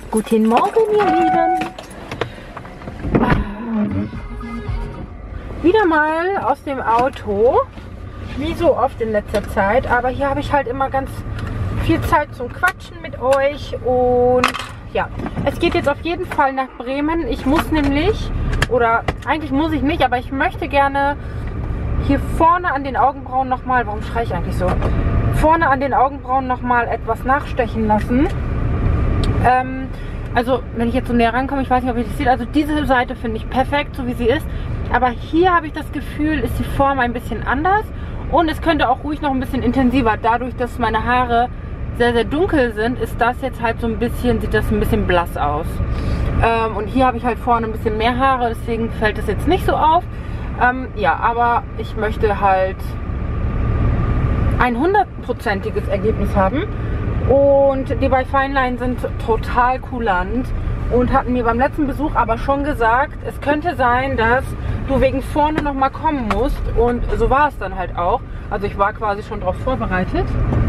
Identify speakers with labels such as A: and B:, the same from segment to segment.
A: Guten Morgen, ihr Lieben. Wieder mal aus dem Auto, wie so oft in letzter Zeit. Aber hier habe ich halt immer ganz viel Zeit zum Quatschen mit euch. Und ja, es geht jetzt auf jeden Fall nach Bremen. Ich muss nämlich, oder eigentlich muss ich nicht, aber ich möchte gerne hier vorne an den Augenbrauen nochmal, warum schreie ich eigentlich so? Vorne an den Augenbrauen nochmal etwas nachstechen lassen. Also, wenn ich jetzt so näher rankomme, ich weiß nicht, ob ihr das seht, also diese Seite finde ich perfekt, so wie sie ist. Aber hier habe ich das Gefühl, ist die Form ein bisschen anders. Und es könnte auch ruhig noch ein bisschen intensiver. Dadurch, dass meine Haare sehr, sehr dunkel sind, ist das jetzt halt so ein bisschen, sieht das ein bisschen blass aus. Und hier habe ich halt vorne ein bisschen mehr Haare, deswegen fällt es jetzt nicht so auf. Ja, aber ich möchte halt ein 100%iges Ergebnis haben. Und die bei Fineline sind total kulant und hatten mir beim letzten Besuch aber schon gesagt, es könnte sein, dass du wegen vorne noch mal kommen musst. Und so war es dann halt auch. Also ich war quasi schon darauf vorbereitet.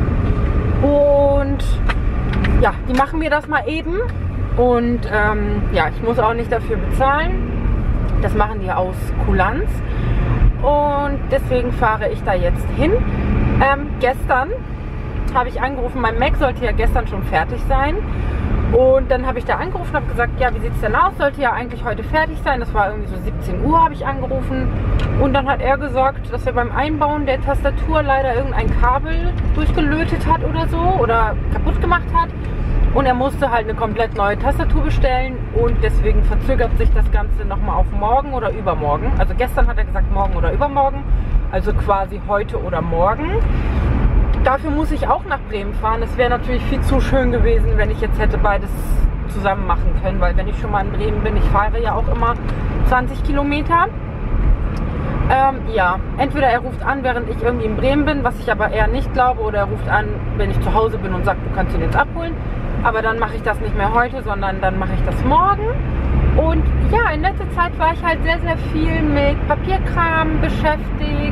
A: Und ja, die machen mir das mal eben. Und ja, ich muss auch nicht dafür bezahlen. Das machen die aus Kulanz. Und deswegen fahre ich da jetzt hin. Gestern habe ich angerufen, mein Mac sollte ja gestern schon fertig sein. Und dann habe ich da angerufen und habe gesagt, ja, wie sieht es denn aus? Sollte ja eigentlich heute fertig sein. Das war irgendwie so 17 Uhr, habe ich angerufen. Und dann hat er gesagt, dass er beim Einbauen der Tastatur leider irgendein Kabel durchgelötet hat oder so oder kaputt gemacht hat. Und er musste halt eine komplett neue Tastatur bestellen. Und deswegen verzögert sich das Ganze nochmal auf morgen oder übermorgen. Also gestern hat er gesagt, morgen oder übermorgen. Also quasi heute oder morgen. Dafür muss ich auch nach Bremen fahren. Es wäre natürlich viel zu schön gewesen, wenn ich jetzt hätte beides zusammen machen können, weil wenn ich schon mal in Bremen bin, ich fahre ja auch immer 20 Kilometer. Ja, entweder er ruft an, während ich irgendwie in Bremen bin, was ich aber eher nicht glaube, oder er ruft an, wenn ich zu Hause bin und sagt, du kannst ihn jetzt abholen. Aber dann mache ich das nicht mehr heute, sondern dann mache ich das morgen. Und ja, in letzter Zeit war ich halt sehr, sehr viel mit Papierkram beschäftigt.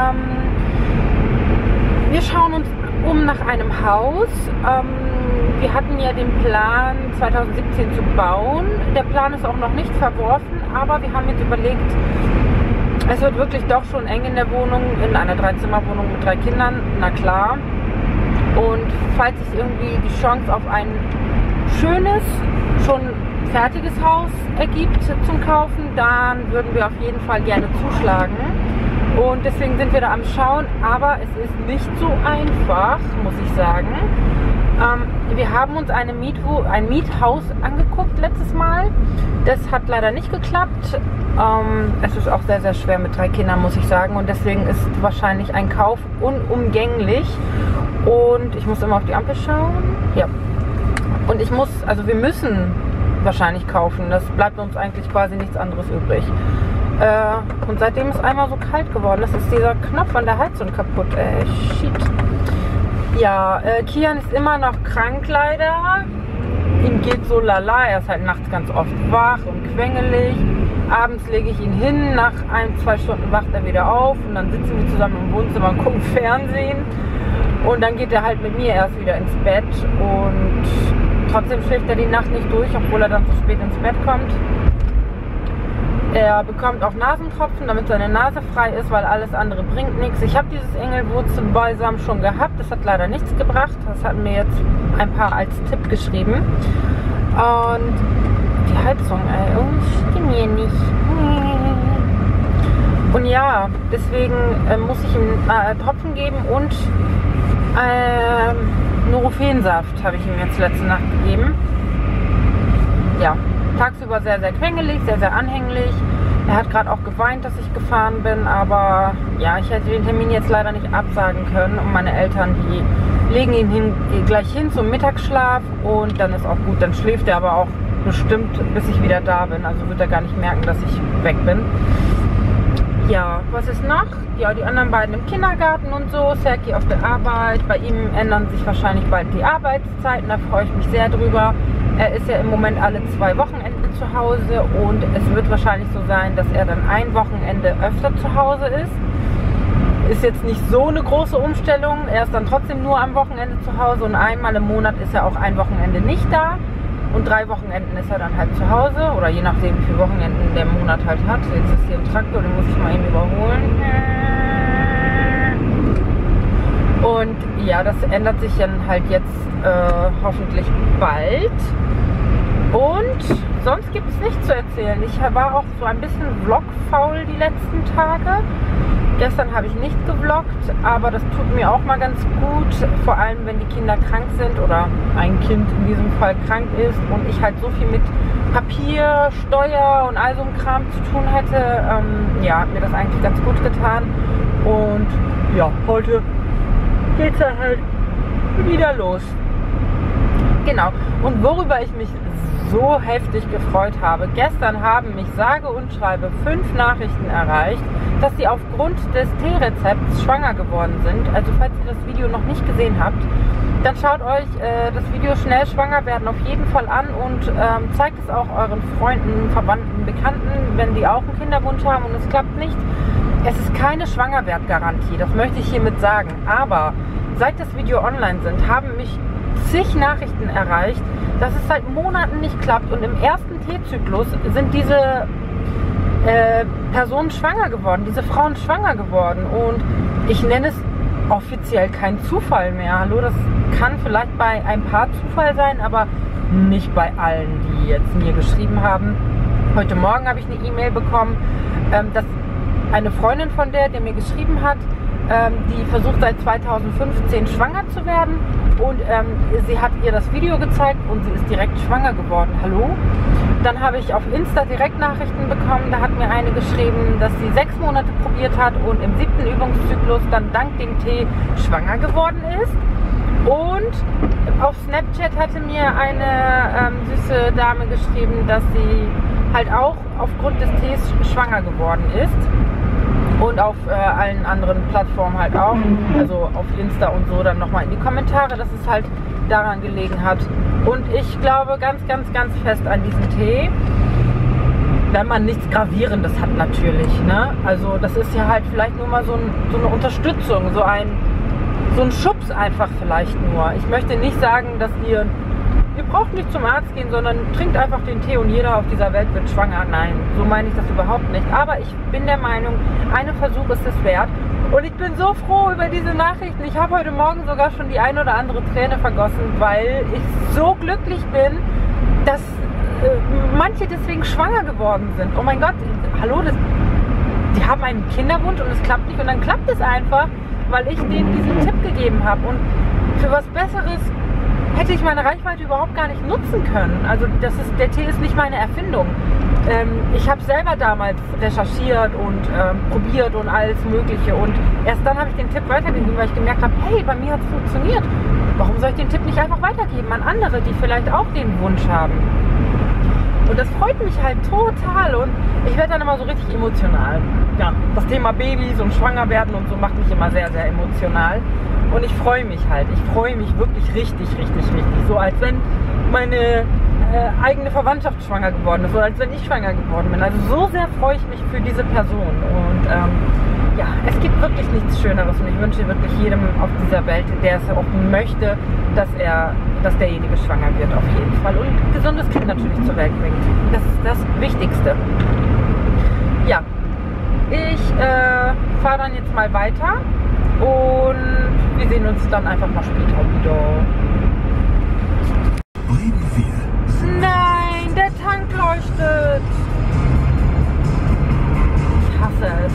A: Wir schauen uns um nach einem Haus. Wir hatten ja den Plan 2017 zu bauen. Der Plan ist auch noch nicht verworfen, aber wir haben jetzt überlegt, es wird wirklich doch schon eng in der Wohnung, in einer 3-Zimmer-Wohnung mit 3 Kindern, na klar. Und falls sich irgendwie die Chance auf ein schönes, schon fertiges Haus ergibt zum Kaufen, dann würden wir auf jeden Fall gerne zuschlagen. Und deswegen sind wir da am Schauen, aber es ist nicht so einfach, muss ich sagen. Wir haben uns ein Miethaus angeguckt letztes Mal. Das hat leider nicht geklappt. Es ist auch sehr, sehr schwer mit 3 Kindern, muss ich sagen. Und deswegen ist wahrscheinlich ein Kauf unumgänglich. Und ich muss immer auf die Ampel schauen. Ja. Und wir müssen wahrscheinlich kaufen. Das bleibt uns eigentlich quasi nichts anderes übrig. Und seitdem ist einmal so kalt geworden. Das ist dieser Knopf an der Heizung kaputt. Shit. Ja, Kian ist immer noch krank leider. Ihm geht so lala. Er ist halt nachts ganz oft wach und quengelig. Abends lege ich ihn hin. Nach 1-2 Stunden wacht er wieder auf. Und dann sitzen wir zusammen im Wohnzimmer und gucken Fernsehen. Und dann geht er halt mit mir erst wieder ins Bett. Und trotzdem schläft er die Nacht nicht durch, obwohl er dann so spät ins Bett kommt. Er bekommt auch Nasentropfen, damit seine Nase frei ist, weil alles andere bringt nichts. Ich habe dieses Engelwurzelbalsam schon gehabt, das hat leider nichts gebracht. Das hatten mir jetzt ein paar als Tipp geschrieben. Und die Heizung, stimmt mir nicht. Und ja, deswegen muss ich ihm Tropfen geben und Nurofen-Saft habe ich ihm jetzt letzte Nacht gegeben. Ja. Tagsüber sehr, sehr quengelig, sehr, sehr anhänglich. Er hat gerade auch geweint, dass ich gefahren bin, aber ja, ich hätte den Termin jetzt leider nicht absagen können. Und meine Eltern, die legen ihn gleich hin zum Mittagsschlaf und dann ist auch gut. Dann schläft er aber auch bestimmt, bis ich wieder da bin. Also wird er gar nicht merken, dass ich weg bin. Ja, was ist noch? Ja, die anderen beiden im Kindergarten und so. Serki auf der Arbeit. Bei ihm ändern sich wahrscheinlich bald die Arbeitszeiten. Da freue ich mich sehr drüber. Er ist ja im Moment alle 2 Wochenenden zu Hause und es wird wahrscheinlich so sein, dass er dann ein Wochenende öfter zu Hause ist. Ist jetzt nicht so eine große Umstellung. Er ist dann trotzdem nur am Wochenende zu Hause und einmal im Monat ist er auch ein Wochenende nicht da. Und 3 Wochenenden ist er dann halt zu Hause. Oder je nachdem, wie viele Wochenenden der Monat halt hat. Jetzt ist hier ein Traktor, den muss ich mal eben überholen. Und ja, das ändert sich dann halt jetzt hoffentlich bald. Und sonst gibt es nichts zu erzählen. Ich war auch so ein bisschen vlogfaul die letzten Tage. Gestern habe ich nicht gevloggt, aber das tut mir auch mal ganz gut. Vor allem, wenn die Kinder krank sind oder ein Kind in diesem Fall krank ist und ich halt so viel mit Papier, Steuer und all so einem Kram zu tun hätte. Ja, hat mir das eigentlich ganz gut getan. Und ja, heute geht es dann halt wieder los. Genau. Und worüber ich mich so heftig gefreut habe. Gestern haben mich sage und schreibe 5 Nachrichten erreicht, dass sie aufgrund des Teerezepts schwanger geworden sind. Also falls ihr das Video noch nicht gesehen habt, dann schaut euch das Video Schnell schwanger werden auf jeden Fall an und zeigt es auch euren Freunden, Verwandten, Bekannten, wenn die auch einen Kinderwunsch haben und es klappt nicht. Es ist keine Schwangerwertgarantie, das möchte ich hiermit sagen. Aber seit das Video online sind, haben mich zig Nachrichten erreicht, dass es seit Monaten nicht klappt und im ersten T-Zyklus sind diese Personen schwanger geworden, diese Frauen schwanger geworden und ich nenne es offiziell kein Zufall mehr. Hallo, das kann vielleicht bei ein paar Zufall sein, aber nicht bei allen, die jetzt mir geschrieben haben. Heute Morgen habe ich eine E-Mail bekommen, dass eine Freundin von der mir geschrieben hat, die versucht seit 2015 schwanger zu werden und sie hat ihr das Video gezeigt und sie ist direkt schwanger geworden. Hallo? Dann habe ich auf Insta direkt Nachrichten bekommen, da hat mir eine geschrieben, dass sie 6 Monate probiert hat und im 7. Übungszyklus dann dank dem Tee schwanger geworden ist. Und auf Snapchat hatte mir eine süße Dame geschrieben, dass sie halt auch aufgrund des Tees schwanger geworden ist. Und auf allen anderen Plattformen halt auch, also auf Insta und so, dann nochmal in die Kommentare, dass es halt daran gelegen hat. Und ich glaube ganz, ganz, ganz fest an diesen Tee, wenn man nichts Gravierendes hat natürlich, ne? Also das ist ja halt vielleicht nur mal so eine Unterstützung, so ein Schubs einfach vielleicht nur. Ich möchte nicht sagen, dass ihr braucht nicht zum Arzt gehen, sondern trinkt einfach den Tee und jeder auf dieser Welt wird schwanger. Nein, so meine ich das überhaupt nicht. Aber ich bin der Meinung, einen Versuch ist es wert. Und ich bin so froh über diese Nachrichten. Ich habe heute Morgen sogar schon die ein oder andere Träne vergossen, weil ich so glücklich bin, dass manche deswegen schwanger geworden sind. Oh mein Gott, hallo, die haben einen Kinderwunsch und es klappt nicht. Und dann klappt es einfach, weil ich denen diesen Tipp gegeben habe. Und für was Besseres hätte ich meine Reichweite überhaupt gar nicht nutzen können. Also der Tee ist nicht meine Erfindung. Ich habe selber damals recherchiert und probiert und alles Mögliche. Und erst dann habe ich den Tipp weitergegeben, weil ich gemerkt habe, hey, bei mir hat es funktioniert. Warum soll ich den Tipp nicht einfach weitergeben an andere, die vielleicht auch den Wunsch haben? Und das freut mich halt total und ich werde dann immer so richtig emotional. Ja, das Thema Babys und Schwangerwerden und so macht mich immer sehr, sehr emotional. Und ich freue mich halt. Ich freue mich wirklich richtig, richtig, richtig. So als wenn meine eigene Verwandtschaft schwanger geworden ist. So als wenn ich schwanger geworden bin. Also so sehr freue ich mich für diese Person. Und ja, es gibt wirklich nichts Schöneres. Und ich wünsche wirklich jedem auf dieser Welt, der es auch möchte, dass derjenige schwanger wird auf jeden Fall. Und ein gesundes Kind natürlich zur Welt bringt. Das ist das Wichtigste. Ja, ich fahre dann jetzt mal weiter. Und wir sehen uns dann einfach mal später wieder. Nein, der Tank leuchtet. Ich hasse es.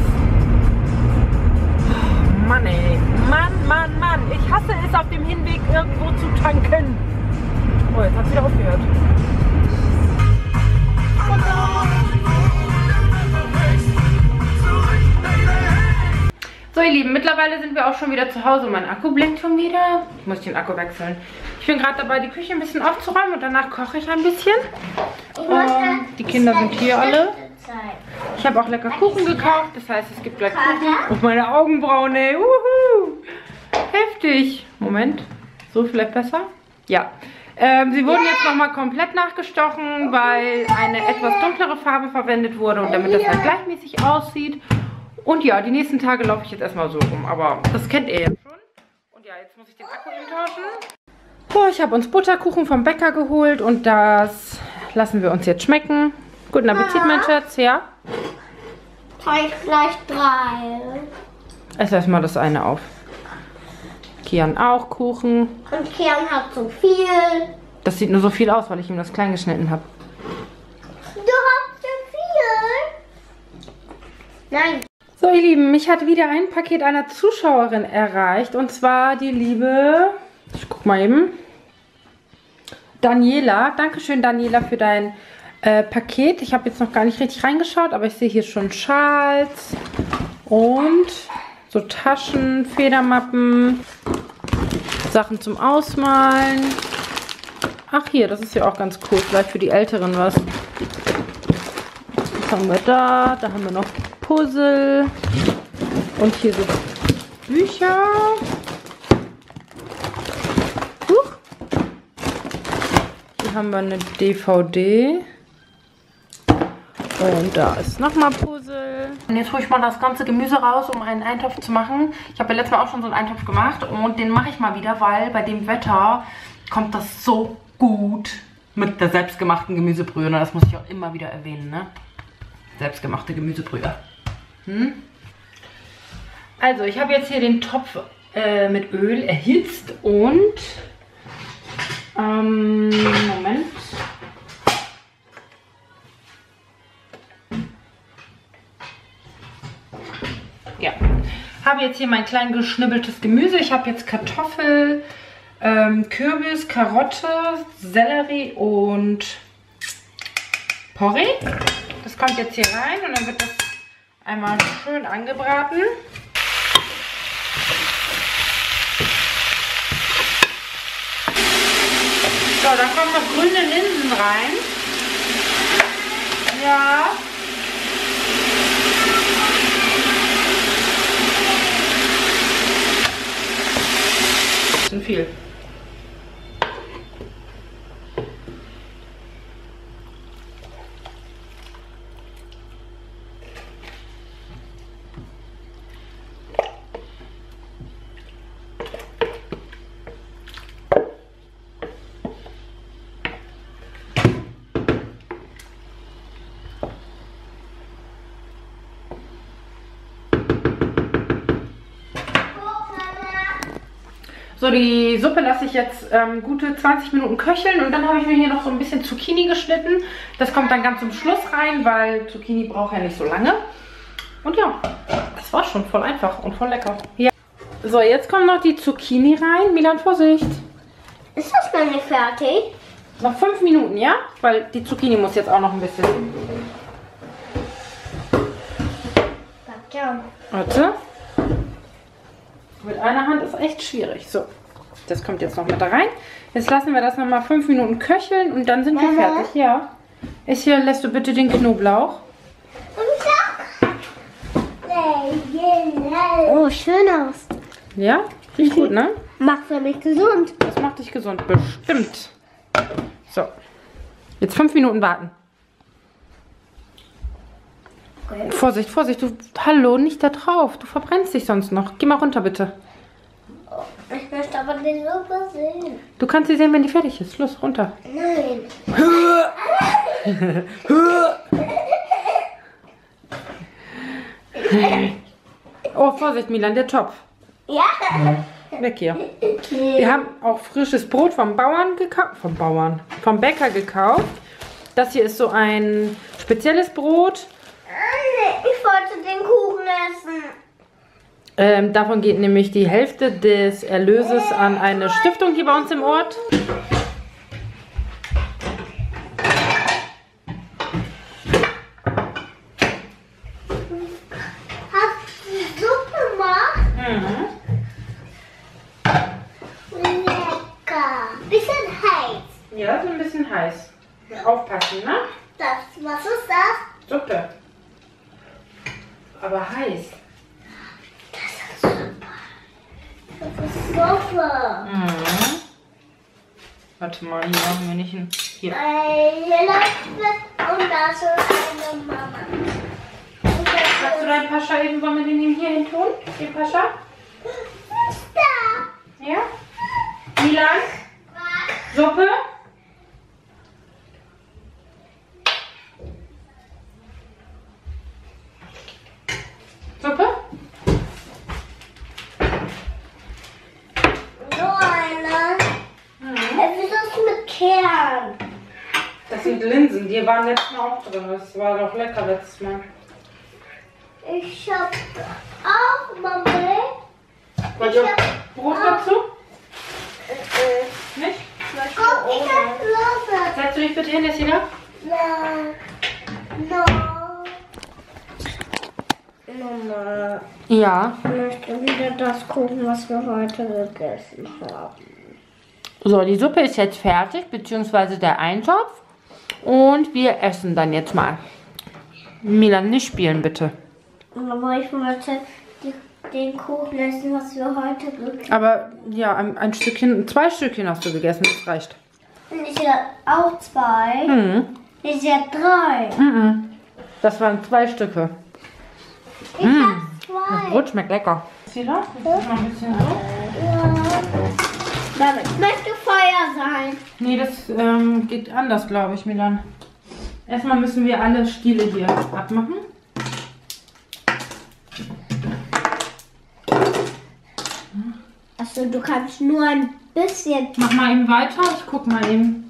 A: Mann ey. Mann, Mann, Mann. Ich hasse es, auf dem Hinweg irgendwo zu tanken. Oh, jetzt hat es wieder aufgehört. So ihr Lieben, mittlerweile sind wir auch schon wieder zu Hause. Mein Akku blinkt schon wieder. Ich muss den Akku wechseln. Ich bin gerade dabei, die Küche ein bisschen aufzuräumen und danach koche ich ein bisschen. Die Kinder sind hier alle. Ich habe auch lecker Kuchen gekauft. Das heißt, es gibt gleich Kuchen. Und meine Augenbrauen, ey. Uhu. Heftig. Moment. So vielleicht besser? Ja. Sie wurden jetzt nochmal komplett nachgestochen, weil eine etwas dunklere Farbe verwendet wurde und damit das halt gleichmäßig aussieht. Und ja, die nächsten Tage laufe ich jetzt erstmal so rum, aber das kennt ihr ja schon. Und ja, jetzt muss ich den Akku eben tauschen. So, ich habe uns Butterkuchen vom Bäcker geholt und das lassen wir uns jetzt schmecken. Guten Appetit, mein Schatz, ja?
B: Ich gleich 3.
A: Ess erstmal das eine auf. Kian auch Kuchen.
B: Und Kian hat so viel.
A: Das sieht nur so viel aus, weil ich ihm das klein geschnitten habe.
B: Du hast so viel. Nein.
A: So, ihr Lieben, mich hat wieder ein Paket einer Zuschauerin erreicht. Und zwar die liebe, ich guck mal eben, Daniela. Dankeschön, Daniela, für dein Paket. Ich habe jetzt noch gar nicht richtig reingeschaut, aber ich sehe hier schon Schals und so Taschen, Federmappen, Sachen zum Ausmalen. Ach hier, das ist ja auch ganz cool. Vielleicht für die Älteren was. Was haben wir da? Da haben wir noch Puzzle. Und hier so Bücher. Hier haben wir eine DVD. Und da ist nochmal Puzzle. Und jetzt hole ich mal das ganze Gemüse raus, um einen Eintopf zu machen. Ich habe ja letztes Mal auch schon so einen Eintopf gemacht. Und den mache ich mal wieder, weil bei dem Wetter kommt das so gut mit der selbstgemachten Gemüsebrühe. Das muss ich auch immer wieder erwähnen, ne? Selbstgemachte Gemüsebrühe. Also, ich habe jetzt hier den Topf mit Öl erhitzt und Moment. Ja, habe jetzt hier mein klein geschnibbeltes Gemüse. Ich habe jetzt Kartoffel, Kürbis, Karotte, Sellerie und Porree. Das kommt jetzt hier rein und dann wird das einmal schön angebraten. So, dann kommen noch grüne Linsen rein. Ja. Bisschen viel. So, die Suppe lasse ich jetzt gute 20 Minuten köcheln und dann habe ich mir hier noch so ein bisschen Zucchini geschnitten. Das kommt dann ganz zum Schluss rein, weil Zucchini braucht ja nicht so lange. Und ja, das war schon voll einfach und voll lecker. Ja. So, jetzt kommen noch die Zucchini rein. Milan, Vorsicht.
B: Ist das noch nicht fertig?
A: Noch 5 Minuten, ja? Weil die Zucchini muss jetzt auch noch ein bisschen. Warte. Mit einer Hand ist echt schwierig. So, das kommt jetzt noch mit da rein. Jetzt lassen wir das nochmal 5 Minuten köcheln und dann sind wir fertig. Ja. Ist hier, lässt du bitte den Knoblauch.
B: Oh, schön aus.
A: Ja, riecht gut, ne?
B: Macht für mich gesund.
A: Das macht dich gesund, bestimmt. So, jetzt 5 Minuten warten. Okay. Vorsicht, Vorsicht, du, hallo, nicht da drauf. Du verbrennst dich sonst noch. Geh mal runter, bitte.
B: Ich möchte aber die Suppe sehen.
A: Du kannst sie sehen, wenn die fertig ist. Los, runter.
B: Nein.
A: Oh, Vorsicht, Milan, der Topf.
B: Ja.
A: Weg hier. Wir haben auch frisches Brot vom Bauern gekauft. Vom Bäcker gekauft. Das hier ist so ein spezielles Brot.
B: Ich wollte den Kuchen essen.
A: Davon geht nämlich die Hälfte des Erlöses an eine Stiftung hier bei uns im Ort.
B: Hast du die Suppe gemacht? Lecker. Bisschen heiß.
A: Ja, so ein bisschen heiß. Aufpassen, ne?
B: Was ist das?
A: Suppe. Aber heiß.
B: Das ist super. Das ist Suppe.
A: Warte mal, hier machen wir nicht hin. Hier.
B: Hier läuft und das ist eine Mama.
A: Hast du deinen Pascha eben, wollen wir den hier hin tun? Den Pascha?
B: Ist da.
A: Ja? Milan?
B: Was?
A: Suppe. Suppe.
B: Nur eine. Was ist das mit Kern?
A: Das sind Linsen, die waren letztes Mal auch drin. Das war doch lecker letztes Mal.
B: Ich hab auch Mama.
A: Wollt ihr Brot dazu? Nicht?
B: Guck, ich hab Löffel.
A: Setzt du dich bitte hin, Jessina?
B: Mama,
A: Ja.
B: ich möchte wieder das gucken, was wir heute gegessen haben.
A: So, die Suppe ist jetzt fertig, beziehungsweise der Eintopf. Und wir essen dann jetzt mal. Milan, nicht spielen, bitte.
B: Aber ich wollte den Kuchen essen, was wir heute gegessen haben.
A: Aber ja, ein Stückchen, 2 Stückchen hast du gegessen, das reicht.
B: Und ich hatte auch 2.
A: Mhm.
B: Ich hatte 3.
A: Mhm. Das waren 2 Stücke.
B: Ich hab 2.
A: Das Brot schmeckt lecker. Sila, das ist noch ein bisschen so.
B: Damit möchte Feuer sein.
A: Nee, das geht anders, glaube ich, Milan. Erstmal müssen wir alle Stiele hier abmachen.
B: Achso, du kannst nur ein bisschen.
A: Mach mal eben weiter, ich guck mal eben.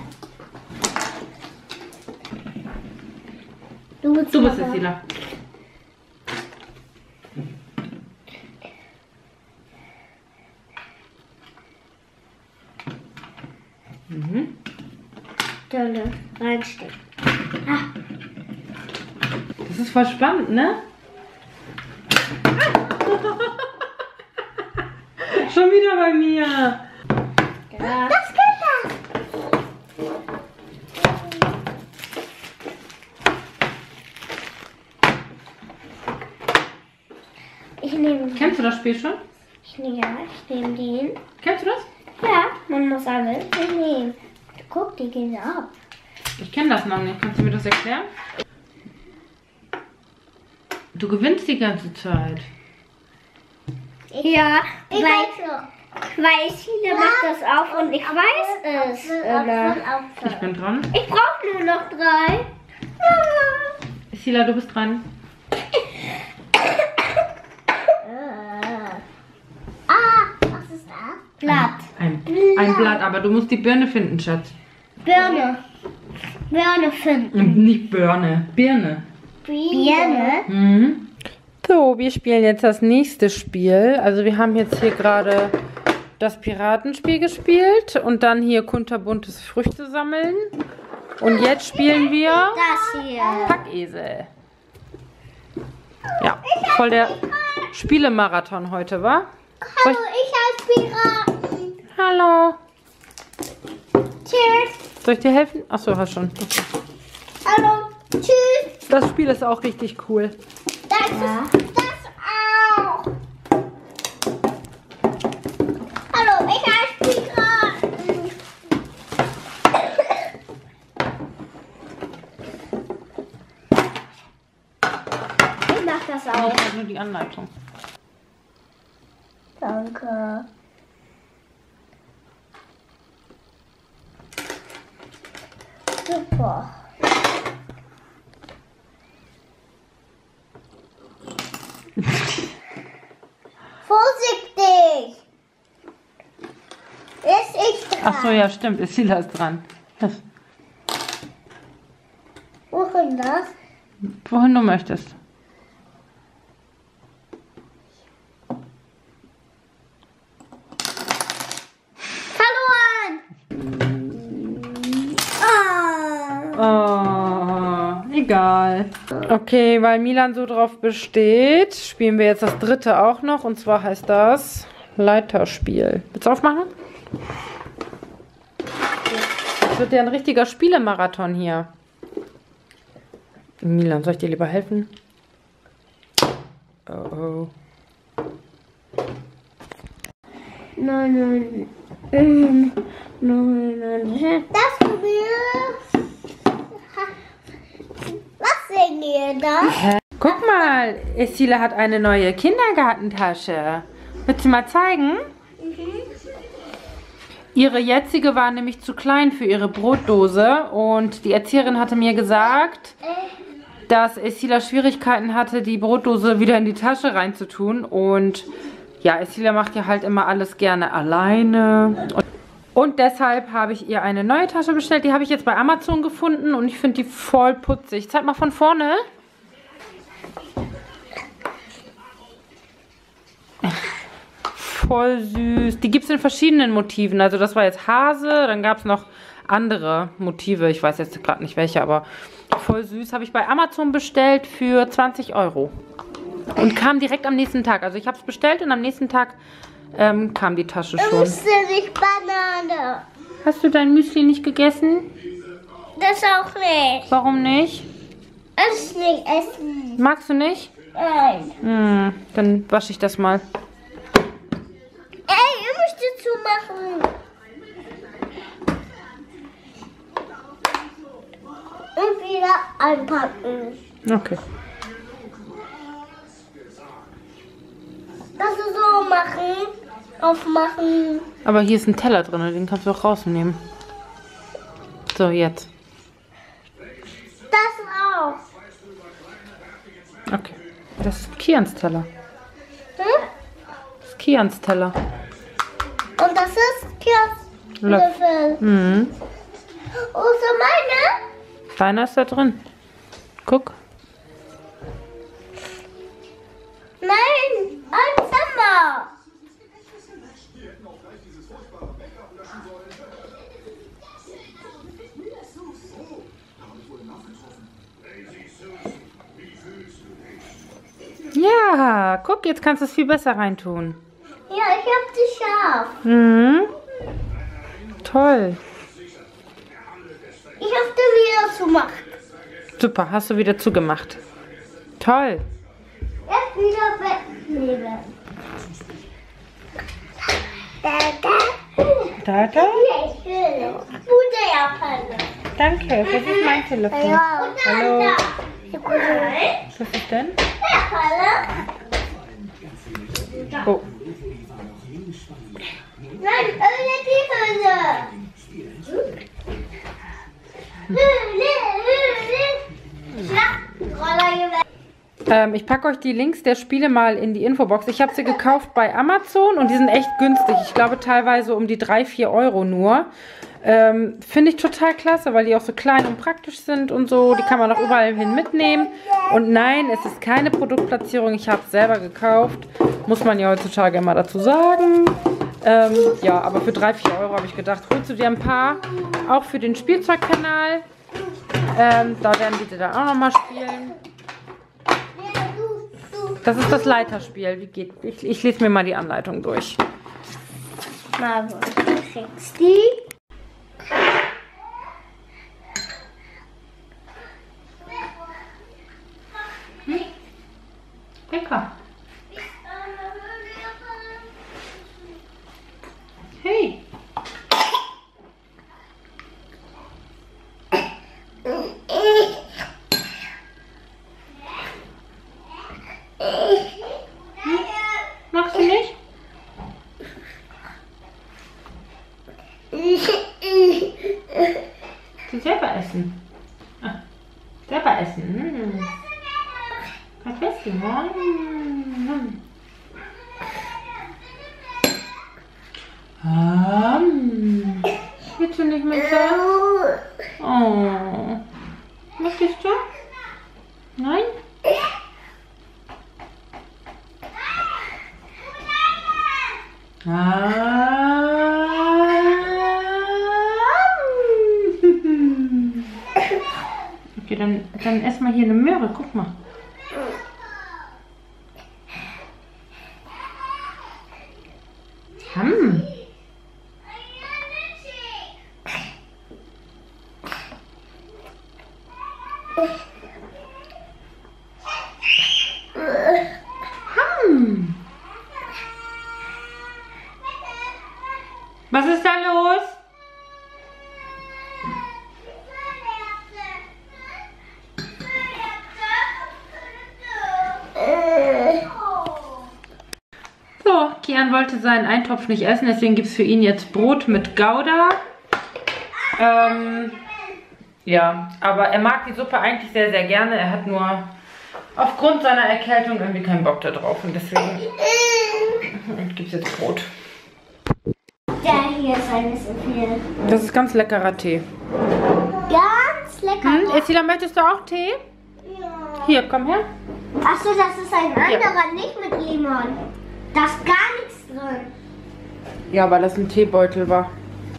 A: Du bist es, Sila. Mhm.
B: Dann reinstecken.
A: Das ist voll spannend, ne? Schon wieder bei mir.
B: Ja. Das geht das. Ich nehme.
A: Kennst du das Spiel schon?
B: Ich nehme den.
A: Kennst du das?
B: Ja, man muss alles nehmen. Guck, die gehen ab.
A: Ich kenne das noch nicht. Kannst du mir das erklären? Du gewinnst die ganze Zeit.
B: Ja, weil Sina macht das auf und ich weiß es.
A: Ich bin dran.
B: Ich brauche nur noch 3.
A: Sila, du bist dran.
B: Was ist das? Blatt.
A: Ein Blatt, aber du musst die Birne finden, Schatz.
B: Birne. Birne finden.
A: Und nicht Birne. Birne.
B: Birne?
A: Mhm. So, wir spielen jetzt das nächste Spiel. Also wir haben jetzt hier gerade das Piratenspiel gespielt und dann hier kunterbuntes Früchte sammeln. Und jetzt spielen wir
B: Das hier.
A: Packesel. Ja, voll der Spielemarathon heute, wa?
B: Hallo, ich heiße Piraten.
A: Hallo.
B: Tschüss.
A: Soll ich dir helfen? Achso, hast schon. Okay.
B: Hallo. Tschüss.
A: Das Spiel ist auch richtig cool.
B: Das ist das auch. Hallo, ich heiße Piraten. Ich mach das
A: Ich
B: auch.
A: habe nur die Anleitung.
B: Danke. Super. Vorsichtig! Ist ich dran?
A: Achso, ja, stimmt. Sila ist dran.
B: Wohin das?
A: Wohin du möchtest.
B: Verloren!
A: Oh, egal. Okay, weil Milan so drauf besteht, spielen wir jetzt das dritte auch noch. Und zwar heißt das Leiterspiel. Willst du aufmachen? Das wird ja ein richtiger Spielemarathon hier. Milan, soll ich dir lieber helfen? Oh, oh.
B: Nein. Das Bier. Was seht ihr da?
A: Guck mal, Sila hat eine neue Kindergartentasche. Willst du mal zeigen? Ihre jetzige war nämlich zu klein für ihre Brotdose und die Erzieherin hatte mir gesagt, dass Esila Schwierigkeiten hatte, die Brotdose wieder in die Tasche reinzutun. Und ja, Esila macht ja halt immer alles gerne alleine. Und deshalb habe ich ihr eine neue Tasche bestellt. Die habe ich jetzt bei Amazon gefunden und ich finde die voll putzig. Zeig mal von vorne. Voll süß. Die gibt es in verschiedenen Motiven. Also das war jetzt Hase, dann gab es noch andere Motive. Ich weiß jetzt gerade nicht welche, aber voll süß. Habe ich bei Amazon bestellt für 20 Euro. Und kam direkt am nächsten Tag. Also ich habe es bestellt und am nächsten Tag kam die Tasche schon.
B: Müsste nicht Banane.
A: Hast du dein Müsli nicht gegessen?
B: Das auch nicht.
A: Warum nicht?
B: Das nicht essen.
A: Magst du nicht?
B: Nein.
A: Dann wasche ich das mal.
B: Ey, ihr müsst zumachen. Und wieder anpacken.
A: Okay.
B: Das so machen. Aufmachen.
A: Aber hier ist ein Teller drin, den kannst du auch rausnehmen. So, jetzt.
B: Das auch.
A: Okay. Das ist Kians Teller.
B: Hm?
A: Das ist Kians Teller.
B: Und das ist Kias Löffel.
A: Mhm.
B: Oh, so meine?
A: Deiner ist da drin. Guck.
B: Nein, ein Zimmer.
A: Ja, guck, jetzt kannst du es viel besser reintun.
B: Ja, ich hab die scharf.
A: Mhm. Toll.
B: Ich hab die wieder zugemacht.
A: Super, hast du wieder zugemacht. Toll.
B: Jetzt wieder wegnehmen.
A: Da.
B: Ich will. Gute Japaner.
A: Danke, das ist mein Telefon.
B: Ja.
A: Hallo.
B: Nein.
A: Was ist denn?
B: Nein,
A: Oh.
B: öle die Hülle. Hülle. Schlachtroller gewählt.
A: Ich packe euch die Links der Spiele mal in die Infobox. Ich habe sie gekauft bei Amazon und die sind echt günstig. Ich glaube teilweise um die 3-4 Euro nur. Finde ich total klasse, weil die auch so klein und praktisch sind und so. Die kann man auch überall hin mitnehmen. Und nein, es ist keine Produktplatzierung. Ich habe es selber gekauft. Muss man ja heutzutage immer dazu sagen. Ja, aber für 3-4 Euro habe ich gedacht, holst du dir ein paar. Auch für den Spielzeugkanal. Da werden die dann auch nochmal spielen. Das ist das Leiterspiel. Wie geht? Ich lese mir mal die Anleitung durch.
B: Mal, wo kriegst die?
A: Lecker. Hey. Magst du nicht? Du selber essen. Ah, selber essen. Was willst du? Willst du nicht mit sagen? Oh. Möchtest du? Nein? Okay, dann ess mal hier eine Möhre. Guck mal. Was ist da los? So, Kia Sebastian wollte seinen Eintopf nicht essen, deswegen gibt es für ihn jetzt Brot mit Gouda. Ja, aber er mag die Suppe eigentlich sehr, sehr gerne. Er hat nur aufgrund seiner Erkältung irgendwie keinen Bock da drauf. Und deswegen gibt es jetzt Brot.
B: Der hier ist ein bisschen viel.
A: Das ist ganz leckerer Tee.
B: Ganz lecker.
A: Esila, möchtest du auch Tee?
B: Ja.
A: Hier, komm her.
B: Achso, das ist ein anderer, nicht mit Limon. Da ist gar nichts drin.
A: Ja, weil das ein Teebeutel war.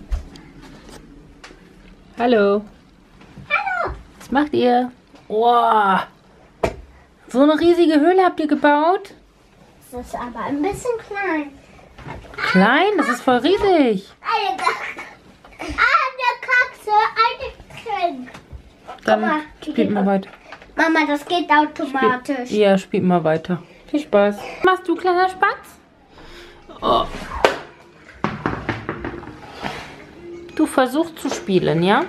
A: Hallo.
B: Hallo.
A: Was macht ihr? Wow. So eine riesige Höhle habt ihr gebaut?
B: Das ist aber ein bisschen klein.
A: Klein? Das ist voll riesig.
B: Eine Katze, eine Trink.
A: Dann
B: Guck mal,
A: spielt mal weiter.
B: Mama, das geht automatisch.
A: Ja, spielt mal weiter. Viel Spaß. Was machst du, kleiner Spatz? Oh. Du versuchst zu spielen, ja?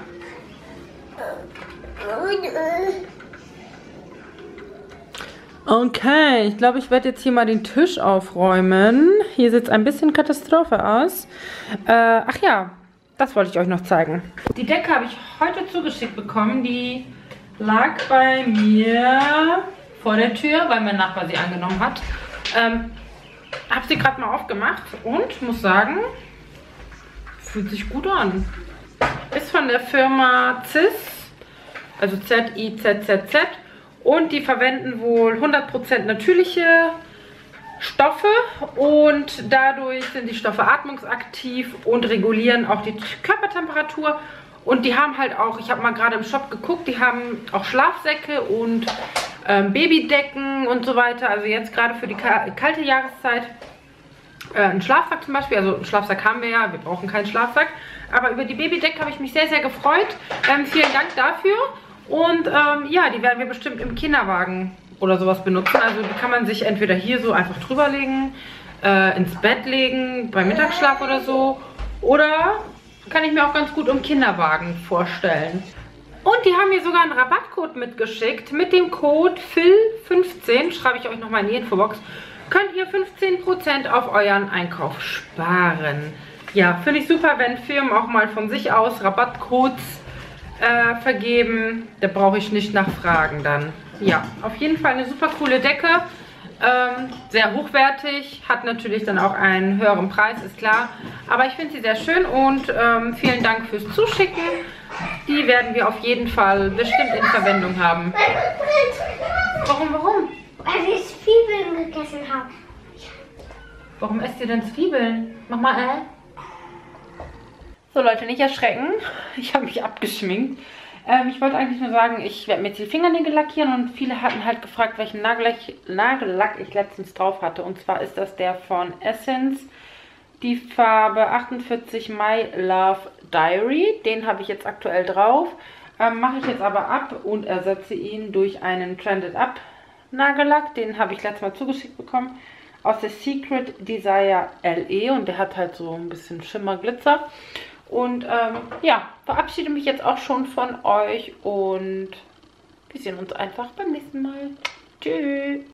A: Okay, ich glaube, ich werde jetzt hier mal den Tisch aufräumen. Hier sieht es ein bisschen Katastrophe aus. Ach ja, das wollte ich euch noch zeigen. Die Decke habe ich heute zugeschickt bekommen. Die lag bei mir vor der Tür, weil mein Nachbar sie angenommen hat. Habe sie gerade mal aufgemacht und muss sagen, fühlt sich gut an. Ist von der Firma CIZ, also Z-I-Z-Z-Z. Und die verwenden wohl 100% natürliche Stoffe und dadurch sind die Stoffe atmungsaktiv und regulieren auch die Körpertemperatur. Und die haben halt auch, ich habe mal gerade im Shop geguckt, die haben auch Schlafsäcke und Babydecken und so weiter. Also jetzt gerade für die kalte Jahreszeit ein Schlafsack zum Beispiel. Also einen Schlafsack haben wir ja, wir brauchen keinen Schlafsack. Aber über die Babydecke habe ich mich sehr, sehr gefreut. Vielen Dank dafür. Und ja, die werden wir bestimmt im Kinderwagen oder sowas benutzen. Also die kann man sich entweder hier so einfach drüber legen, ins Bett legen, beim Mittagsschlaf oder so. Oder kann ich mir auch ganz gut im Kinderwagen vorstellen. Und die haben mir sogar einen Rabattcode mitgeschickt. Mit dem Code FIL15, schreibe ich euch nochmal in die Infobox, könnt ihr 15% auf euren Einkauf sparen. Ja, finde ich super, wenn Firmen auch mal von sich aus Rabattcodes vergeben. Da brauche ich nicht nachfragen dann. Ja, auf jeden Fall eine super coole Decke. Sehr hochwertig. Hat natürlich dann auch einen höheren Preis, ist klar. Aber ich finde sie sehr schön und vielen Dank fürs Zuschicken. Die werden wir auf jeden Fall bestimmt in Verwendung haben. Warum?
B: Weil wir Zwiebeln gegessen haben.
A: Warum esst ihr denn Zwiebeln? Mach mal, So Leute, nicht erschrecken. Ich habe mich abgeschminkt. Ich wollte eigentlich nur sagen, ich werde mir jetzt die Fingernägel lackieren und viele hatten halt gefragt, welchen Nagellack ich letztens drauf hatte. Und zwar ist das der von Essence, die Farbe 48 My Love Diary. Den habe ich jetzt aktuell drauf. Mache ich jetzt aber ab und ersetze ihn durch einen Trended Up Nagellack. Den habe ich letztes Mal zugeschickt bekommen aus der Secret Desire LE und der hat halt so ein bisschen Schimmer, Glitzer. Und ja, verabschiede mich jetzt auch schon von euch und wir sehen uns einfach beim nächsten Mal. Tschüss.